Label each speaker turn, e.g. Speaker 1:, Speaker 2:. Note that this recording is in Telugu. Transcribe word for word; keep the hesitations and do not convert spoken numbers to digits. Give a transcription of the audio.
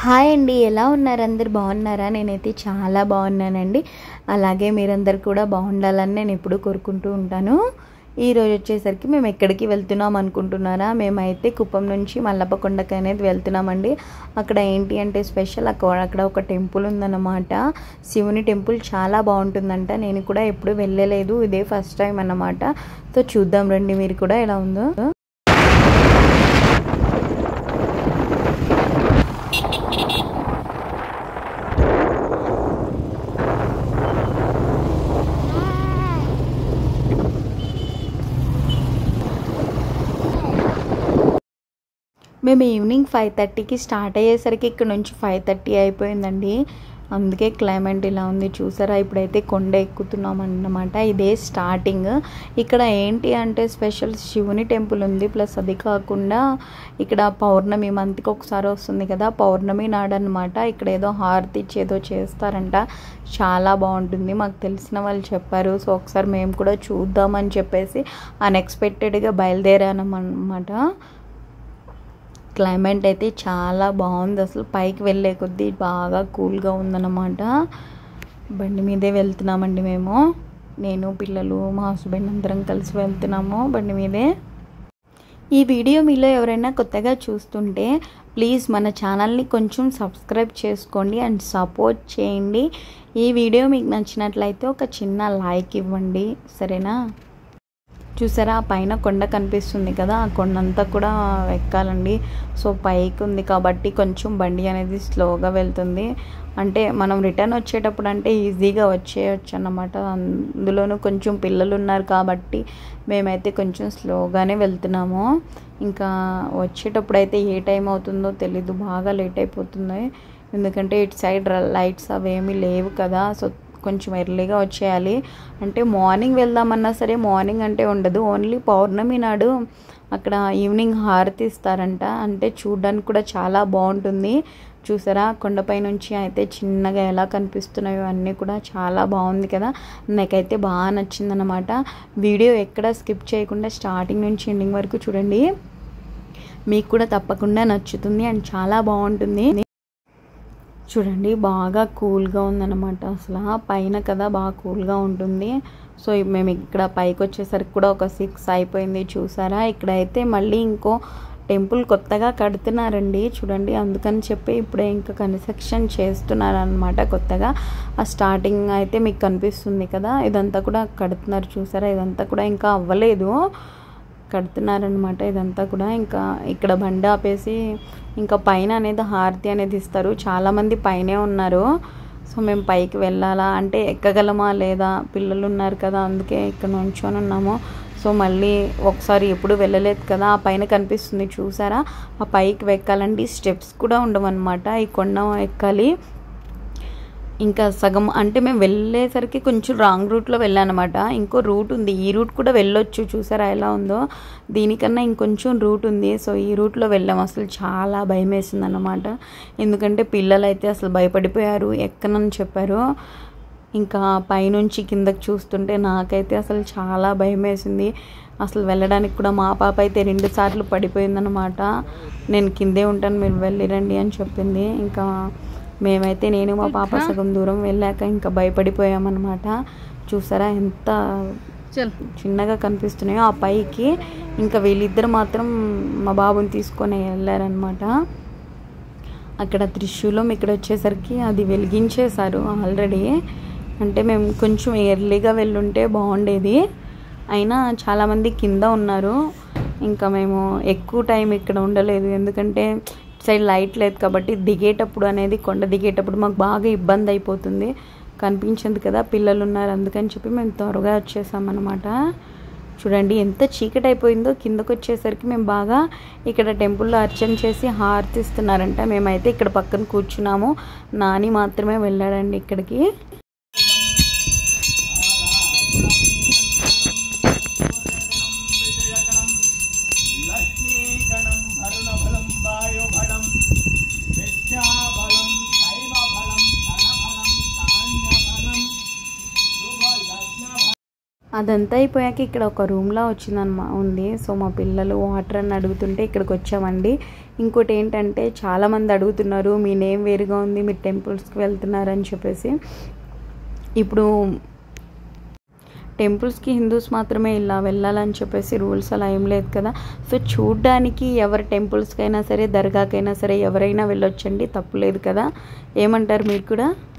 Speaker 1: హాయ్ అండి, ఎలా ఉన్నారు? అందరు బాగున్నారా? నేనైతే చాలా బాగున్నానండి. అలాగే మీరందరు కూడా బాగుండాలని నేను ఎప్పుడూ కోరుకుంటూ ఉంటాను. ఈరోజు వచ్చేసరికి మేము ఎక్కడికి వెళ్తున్నాం అనుకుంటున్నారా? మేమైతే కుప్పం నుంచి మల్లప్ప కొండకి అనేది వెళ్తున్నామండి. అక్కడ ఏంటి అంటే స్పెషల్ అక్కడ ఒక టెంపుల్ ఉందన్నమాట. శివుని టెంపుల్ చాలా బాగుంటుందంట. నేను కూడా ఎప్పుడు వెళ్ళలేదు, ఇదే ఫస్ట్ టైం అన్నమాట. సో చూద్దాం రండి మీరు కూడా ఎలా ఉందో. మేము ఈవినింగ్ ఫైవ్ థర్టీకి స్టార్ట్ అయ్యేసరికి ఇక్కడ నుంచి ఫైవ్ థర్టీ అయిపోయిందండి. అందుకే క్లైమేట్ ఇలా ఉంది చూసారా. ఇప్పుడైతే కొండ ఎక్కుతున్నాం అన్నమాట. ఇదే స్టార్టింగ్. ఇక్కడ ఏంటి అంటే స్పెషల్ శివుని టెంపుల్ ఉంది. ప్లస్ అది కాకుండా ఇక్కడ పౌర్ణమి మంత్కి ఒకసారి వస్తుంది కదా, పౌర్ణమి నాడు అనమాట. ఇక్కడ ఏదో హారతి ఇచ్చి ఏదో చేస్తారంట, చాలా బాగుంటుంది. మాకు తెలిసిన వాళ్ళు చెప్పారు. సో ఒకసారి మేము కూడా చూద్దామని చెప్పేసి అన్ఎక్స్పెక్టెడ్గా బయలుదేరానమాట. క్లైమేట్ అయితే చాలా బాగుంది. అసలు పైకి వెళ్ళే కొద్దీ బాగా కూల్గా ఉందన్నమాట. బండి మీదే వెళ్తున్నామండి మేము. నేను పిల్లలు మా హస్బెండ్ అందరం కలిసి వెళ్తున్నాము బండి మీదే. ఈ వీడియో మీలో ఎవరైనా కొత్తగా చూస్తుంటే ప్లీజ్ మన ఛానల్ని కొంచెం సబ్స్క్రైబ్ చేసుకోండి అండ్ సపోర్ట్ చేయండి. ఈ వీడియో మీకు నచ్చినట్లయితే ఒక చిన్న లైక్ ఇవ్వండి, సరేనా? చూసారా పైన కొండ కనిపిస్తుంది కదా, ఆ కొండ అంతా కూడా ఎక్కాలండి. సో పైకి ఉంది కాబట్టి కొంచెం బండి అనేది స్లోగా వెళ్తుంది. అంటే మనం రిటర్న్ వచ్చేటప్పుడు అంటే ఈజీగా వచ్చేయచ్చు అన్నమాట. అందులోనూ కొంచెం పిల్లలు ఉన్నారు కాబట్టి మేమైతే కొంచెం స్లోగానే వెళ్తున్నాము. ఇంకా వచ్చేటప్పుడు అయితే ఏ టైం అవుతుందో తెలీదు, బాగా లేట్ అయిపోతుంది. ఎందుకంటే ఇటు సైడ్ లైట్స్ అవేమీ లేవు కదా. సో కొంచెం ఎర్లీగా వచ్చేయాలి. అంటే మార్నింగ్ వెళ్దామన్నా సరే మార్నింగ్ అంటే ఉండదు, ఓన్లీ పౌర్ణమి నాడు అక్కడ ఈవినింగ్ హారతి ఇస్తారంట. అంటే చూడడానికి కూడా చాలా బాగుంటుంది. చూసారా కొండపై నుంచి అయితే చిన్నగా ఎలా కనిపిస్తున్నాయో అన్నీ కూడా చాలా బాగుంది కదా. నాకైతే బాగా నచ్చిందనమాట. వీడియో ఎక్కడ స్కిప్ చేయకుండా స్టార్టింగ్ నుంచి ఎండింగ్ వరకు చూడండి, మీకు కూడా తప్పకుండా నచ్చుతుంది అండ్ చాలా బాగుంటుంది. చూడండి బాగా కూల్గా ఉందన్నమాట. అసలు పైన కదా బాగా కూల్గా ఉంటుంది. సో మేము ఇక్కడ పైకి వచ్చేసరికి కూడా ఒక సిక్స్ అయిపోయింది. చూసారా ఇక్కడైతే మళ్ళీ ఇంకో టెంపుల్ కొత్తగా కడుతున్నారండి చూడండి. అందుకని చెప్పి ఇప్పుడే ఇంకా కన్స్ట్రక్షన్ చేస్తున్నారనమాట కొత్తగా. ఆ స్టార్టింగ్ అయితే మీకు కనిపిస్తుంది కదా, ఇదంతా కూడా కడుతున్నారు. చూసారా ఇదంతా కూడా ఇంకా అవ్వలేదు, కడుతున్నారనమాట ఇదంతా కూడా. ఇంకా ఇక్కడ బండి ఆపేసి ఇంకా పైన అనేది హారతి అనేది ఇస్తారు. చాలామంది పైనే ఉన్నారు. సో మేము పైకి వెళ్ళాలా అంటే ఎక్కగలమా లేదా, పిల్లలు ఉన్నారు కదా అందుకే ఇక్కడ నుంచొని ఉన్నాము. సో మళ్ళీ ఒకసారి ఎప్పుడు వెళ్ళలేదు కదా, ఆ పైన కనిపిస్తుంది చూసారా, ఆ పైకి ఎక్కాలండి. స్టెప్స్ కూడా ఉండవన్నమాట, ఈ కొండ ఎక్కాలి. ఇంకా సగం అంటే మేము వెళ్ళేసరికి కొంచెం రాంగ్ రూట్లో వెళ్ళానమాట. ఇంకో రూట్ ఉంది, ఈ రూట్ కూడా వెళ్ళొచ్చు. చూసారా ఎలా ఉందో, దీనికన్నా ఇంకొంచెం రూట్ ఉంది. సో ఈ రూట్లో వెళ్ళాము. అసలు చాలా భయం వేసింది అన్నమాట. ఎందుకంటే పిల్లలు అయితే అసలు భయపడిపోయారు, ఎక్కనని చెప్పారు. ఇంకా పైనుంచి కిందకి చూస్తుంటే నాకైతే అసలు చాలా భయం వేసింది. అసలు వెళ్ళడానికి కూడా మా పాప అయితే రెండు సార్లు పడిపోయిందనమాట. నేను కిందే ఉంటాను మీరు వెళ్ళిరండి అని చెప్పింది. ఇంకా మేమైతే నేను మా పాప సగం దూరం వెళ్ళాక ఇంకా భయపడిపోయామన్నమాట. చూసారా ఎంత చిన్నగా కనిపిస్తున్నాయో ఆ పైకి. ఇంకా వీళ్ళిద్దరు మాత్రం మా బాబుని తీసుకొని వెళ్ళారనమాట. అక్కడ త్రిశూలం ఇక్కడ వచ్చేసరికి అది వెలిగించేశారు ఆల్రెడీ. అంటే మేము కొంచెం ఎర్లీగా వెళ్ళుంటే బాగుండేది, అయినా చాలామంది కింద ఉన్నారు. ఇంకా మేము ఎక్కువ టైం ఇక్కడ ఉండలేదు, ఎందుకంటే సైడ్ లైట్ లేదు కాబట్టి దిగేటప్పుడు అనేది కొండ దిగేటప్పుడు మాకు బాగా ఇబ్బంది అయిపోతుంది. కనిపించింది కదా పిల్లలు ఉన్నారు, అందుకని చెప్పి మేము త్వరగా వచ్చేసామన్నమాట. చూడండి ఎంత చీకటి అయిపోయిందో. కిందకు వచ్చేసరికి మేము బాగా ఇక్కడ టెంపుల్లో అర్చన చేసి హారతి ఇస్తున్నారంట. మేమైతే ఇక్కడ పక్కన కూర్చున్నాము, నాని మాత్రమే వెళ్ళాడండి ఇక్కడికి. అదంతా అయిపోయాక ఇక్కడ ఒక రూమ్లా వచ్చిందన్నమా ఉంది. సో మా పిల్లలు వాటర్ అని అడుగుతుంటే ఇక్కడికి వచ్చామండి. ఇంకోటి ఏంటంటే చాలామంది అడుగుతున్నారు, మీ నేమ్ వేరుగా ఉంది, మీరు టెంపుల్స్కి వెళ్తున్నారని చెప్పేసి. ఇప్పుడు టెంపుల్స్కి హిందూస్ మాత్రమే ఇలా వెళ్ళాలని చెప్పేసి రూల్స్ అలా ఏం లేదు కదా. సో చూడ్డానికి ఎవరి టెంపుల్స్కైనా సరే, దర్గాకైనా సరే ఎవరైనా వెళ్ళొచ్చండి, తప్పులేదు కదా. ఏమంటారు మీరు కూడా?